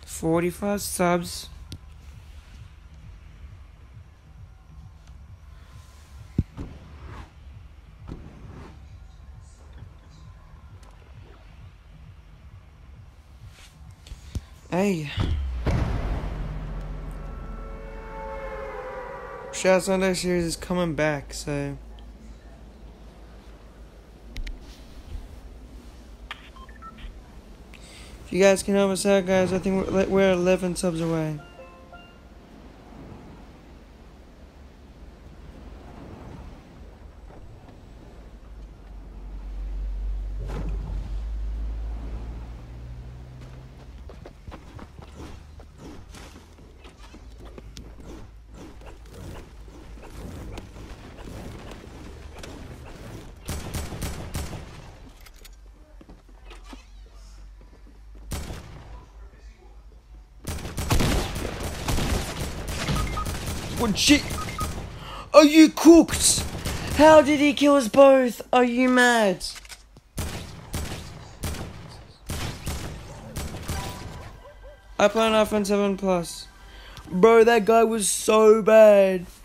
45 subs. Hey. Shout Sunday series is coming back, so if you guys can help us out, guys, I think we're 11 subs away. What shit? Are you cooked? How did he kill us both? Are you mad? I play on iPhone 7 Plus. Bro, that guy was so bad.